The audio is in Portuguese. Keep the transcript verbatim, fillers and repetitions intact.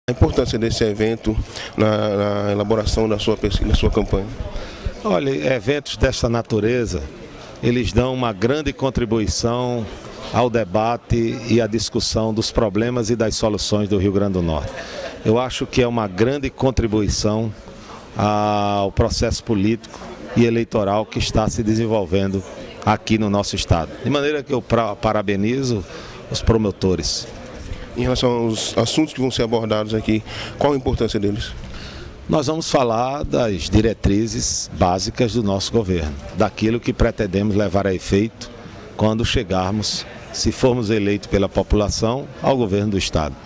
A importância desse evento na, na elaboração da sua, da sua campanha? Olha, eventos dessa natureza, eles dão uma grande contribuição ao debate e à discussão dos problemas e das soluções do Rio Grande do Norte. Eu acho que é uma grande contribuição ao processo político e eleitoral que está se desenvolvendo aqui no nosso estado. De maneira que eu parabenizo os promotores. Em relação aos assuntos que vão ser abordados aqui, qual a importância deles? Nós vamos falar das diretrizes básicas do nosso governo, daquilo que pretendemos levar a efeito quando chegarmos, se formos eleitos pela população, ao governo do estado.